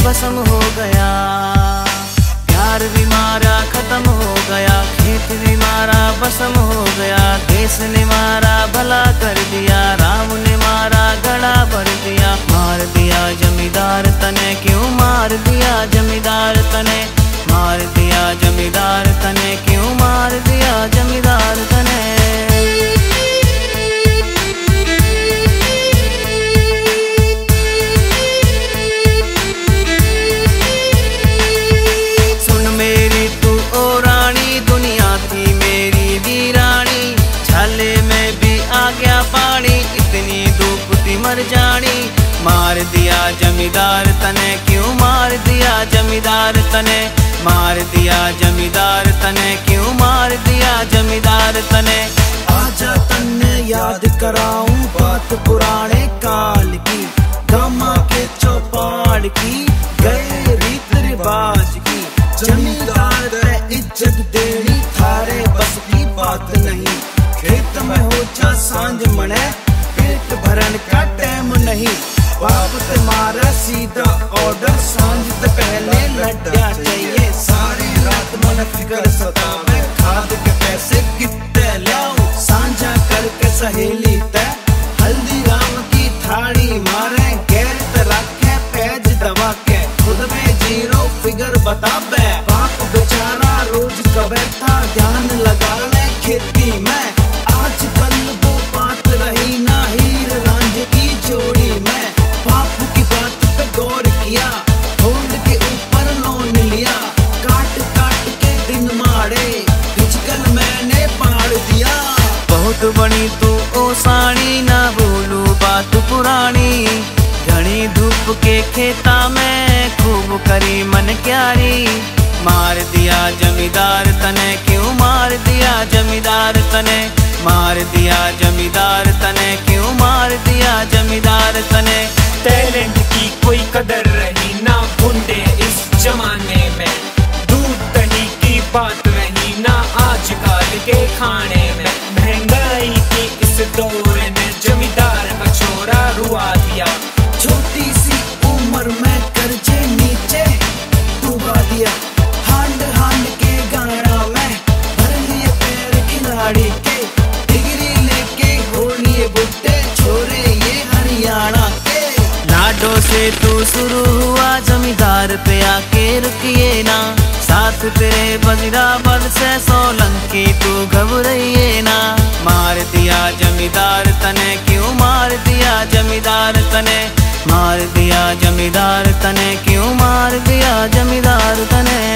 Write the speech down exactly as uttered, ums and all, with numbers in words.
भस्म हो गया। प्यार भी मारा खत्म हो गया, खेत भी मारा भस्म हो गया। देश ने मारा भला कर दिया, राम ने मारा गड़ा भर दिया। मार दिया जमींदार तने, क्यों मार दिया जमींदार तने, मार दिया जमींदार तने, क्यों मार दिया जमींदार तने। सुन मेरी तू ओ रानी, दुनिया थी मेरी वीरानी। छाले में भी आ गया पानी, इतनी धूप थी मर जानी। मार दिया जमींदार तने, क्यों मार दिया जमींदार तने, मार दिया जमींदार तने, क्यों मार दिया जमींदार तने। आजा तन्ने याद कराऊं बात पुराने काल की, गामा के चौपाड़ की, गए रीत रिवाज की। जमींदार ते इज्जत देनी थारे बस की बात नहीं। खेत में हो जा सांझ मने, पेट भरन का टाइम नहीं। बाप ते मारा सीधा ऑर्डर, सांझ ते पहले लड्डा चाहिए। सारी रात मन फिकर सतावे, खाद के पैसे कितने लाऊं। सांझा करके सहेली ते हल्दी राम की थाली मारे। गैर ते रखे पैज दबा के, खुद में जीरो फिगर बतावे। बाप बेचारा रोज कबे था, ध्यान लगा ले खेती में। आज कल वो बात रही ना हीर रांझे की जोड़ी में। बाप की बात पे गौर किया, होंड के ऊपर लोन लिया। काट काट के दिन मारे, हिचकल मैंने पाड़ दिया। बहुत बड़ी तू ओ साणी, ना बोलू बात पुरानी। घनी धूप के खेता में, खूब करी मन क्यारी। मार दिया जमींदार तने, क्यों मार दिया जमींदार तने, मार दिया जमींदार तने, क्यों मार दिया जमींदार तने। टैलेंट की कोई कदर रही ना गुंडे इस जमाने में। दूध दही की बात रही ना आजकल के खाने में। महंगाई की इस दौर में जमींदार का छोरा रुआ दिया। छोटी सी उम्र में कर्जे नीचे डुबा दिया। हांड हांड के गाना में भर लिए पैर खिलाड़ी के। डिग्री लेके हो लिए बुड्ढे छोरे ये हरियाणा के। लाडो से तू शुरू हुआ, जमींदार पे आके रुकिए ना। साथ तेरे वजीराबाद से सोलंकी, तू घबराइए ना। मार दिया जमींदार तने, क्यों मार दिया जमींदार तने, मार दिया जमींदार तने, क्यों मार दिया जमींदार तने।